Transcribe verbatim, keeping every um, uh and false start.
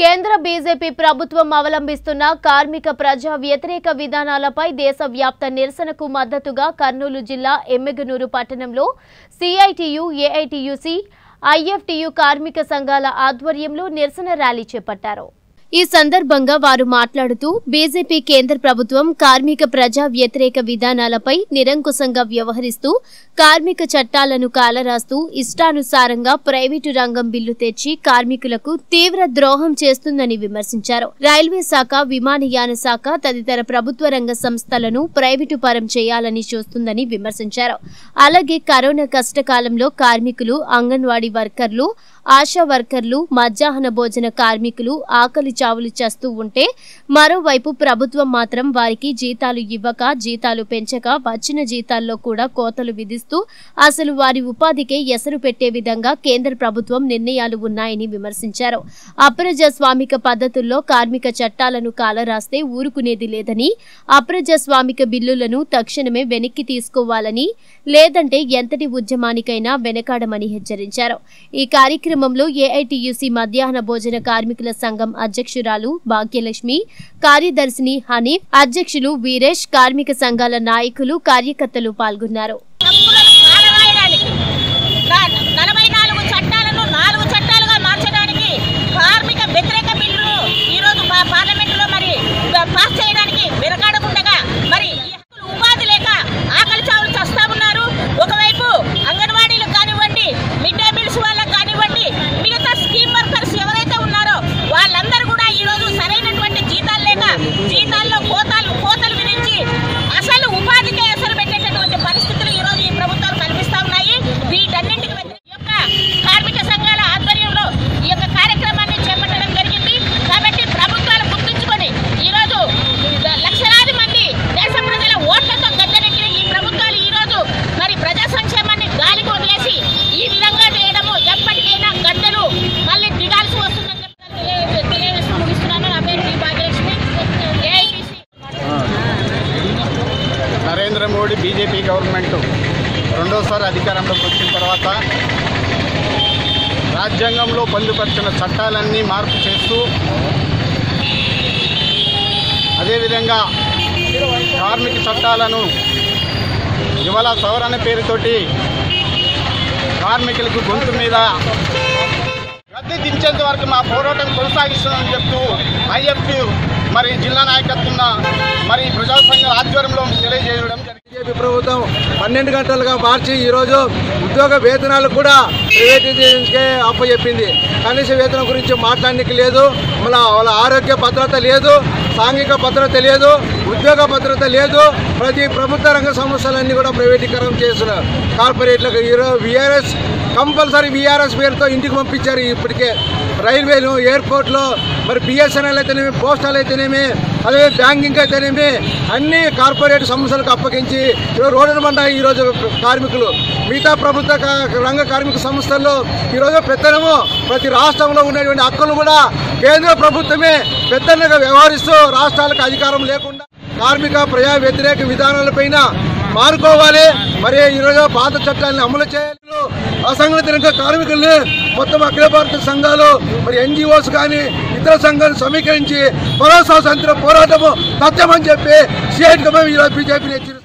కేంద్ర బీజేపీ ప్రభుత్వం అవలంబిస్తున్న కార్మిక ప్రజా వ్యతిరేక విధానాలపై దేశవ్యాప్త నిరసనకు మద్దతుగా కర్నూలు జిల్లా ఎమ్మెగనూరు పట్టణంలో సిఐటియు, ఏఐటియుసి, ఐఎఫ్టియు కార్మిక సంఘాల ఆధ్వర్యంలో నిరసన ర్యాలీ చేపట్టారు। ఈ సందర్భంగా వారు మాట్లాడుతూ బీజేపీ కేంద్ర ప్రభుత్వం కార్మిక ప్రజా వ్యతిరేక విధానాలపై నిరంకుశంగా వ్యవహరిస్తూ కార్మిక చట్టాలను కాలరాస్తూ ఇష్టానుసారంగా ప్రైవేటు రంగం బిల్లు తెచ్చి కార్మికులకు తీవ్ర ద్రోహం చేస్తుందని విమర్శించారు। రైల్వే శాఖ, విమానయాన శాఖ తదితర ప్రభుత్వ రంగ సంస్థలను ప్రైవేటు పరం చేయాలని చూస్తుందని విమర్శించారు। అలాగే కరోనా కష్టకాలంలో కార్మికులు, అంగన్వాడీ వర్కర్లు, ఆశా వర్కర్లు, మధ్యాహ్న భోజన కార్మికులు ఆకలి చావులు చేస్తూ ఉంటే మరోవైపు ప్రభుత్వం మాత్రం వారికి జీతాలు ఇవ్వక, జీతాలు పెంచక, వచ్చిన జీతాల్లో కూడా కోతలు విధిస్తూ అసలు వారి ఉపాధికే ఎసరు పెట్టే విధంగా కేంద్ర ప్రభుత్వం నిర్ణయాలు ఉన్నాయని విమర్శించారు। అప్రజాస్వామిక పద్ధతుల్లో కార్మిక చట్టాలను కాలరాస్తే ఊరుకునేది లేదని, అప్రజాస్వామిక బిల్లులను తక్షణమే వెనక్కి తీసుకోవాలని, లేదంటే ఎంతటి ఉద్యమానికైనా వెనకాడమని హెచ్చరించారు। ఈ కార్యక్రమంలో ఏఐటియుసి మధ్యాహ్న భోజన కార్మికుల సంఘం అధ్యక్షురాలు భాగ్యలక్ష్మి, కార్యదర్శిని హనీఫ్, అధ్యక్షులు వీరేష్, కార్మిక సంఘాల నాయకులు, కార్యకర్తలు పాల్గొన్నారు। నరేంద్ర మోడీ బీజేపీ గవర్నమెంట్ రెండోసారి అధికారంలోకి వచ్చిన తర్వాత రాజ్యాంగంలో పొందుపరిచిన చట్టాలన్నీ మార్పు చేస్తూ అదేవిధంగా కార్మిక చట్టాలను ఇవాళ సవరణ పేరుతోటి కార్మికులకు గొంతు మీద గద్దె దించేంత వరకు మా పోరాటం కొనసాగిస్తుందని చెప్తూ ఐఎఫ్టి మరి జిల్లా నాయకత్వం మరి ప్రజా సంఘ ఆధ్వర్యంలో తెలియజేయడం బీజేపీ ప్రభుత్వం పన్నెండు గంటలుగా మార్చి ఈరోజు ఉద్యోగ వేతనాలు కూడా ప్రైవేటైజేషన్కే అప్పచెప్పింది। కనీస వేతనం గురించి మాట్లాడడానికి లేదు, మళ్ళీ వాళ్ళ ఆరోగ్య భద్రత లేదు, సాంఘిక భద్రత లేదు, ఉద్యోగ భద్రత లేదు। ప్రతి ప్రభుత్వ రంగ సంస్థలన్నీ కూడా ప్రైవేటీకరణ చేస్తున్నారు కార్పొరేట్లకు। ఈరోజు విఆర్ఎస్ కంపల్సరీ విఆర్ఎస్ పేరుతో ఇంటికి పంపించారు ఇప్పటికే। రైల్వేలు, ఎయిర్పోర్ట్లో మరి బిఎస్ఎన్ఎల్ అయితేనేమి, పోస్టల్ అయితేనేమి, అదే బ్యాంకింగ్ అయితేనేమి అన్ని కార్పొరేట్ సంస్థలకు అప్పగించి ఈరోజు రోడ్డున పడ్డాయి ఈరోజు కార్మికులు। మిగతా ప్రభుత్వ రంగ కార్మిక సంస్థల్లో ఈరోజు పెత్తనము ప్రతి రాష్ట్రంలో ఉన్నటువంటి హక్కులు కూడా కేంద్ర ప్రభుత్వమే పెత్తనగా వ్యవహరిస్తూ రాష్ట్రాలకు అధికారం లేకుండా కార్మిక ప్రజా వ్యతిరేక విధానాలపైన మారుకోవాలి। మరి ఈరోజు పాత చట్టాలను అమలు చేయాలి। అసంఘటిత రంగ కార్మికుల్ని మొత్తం అఖిల భారత సంఘాలు, మరి ఎన్జిఓస్ కానీ ఇతర సంఘాలు సమీకరించి మరో స్వాతంత్ర పోరాటము సత్యమని చెప్పి సిఐటిగా ఈరోజు బీజేపీని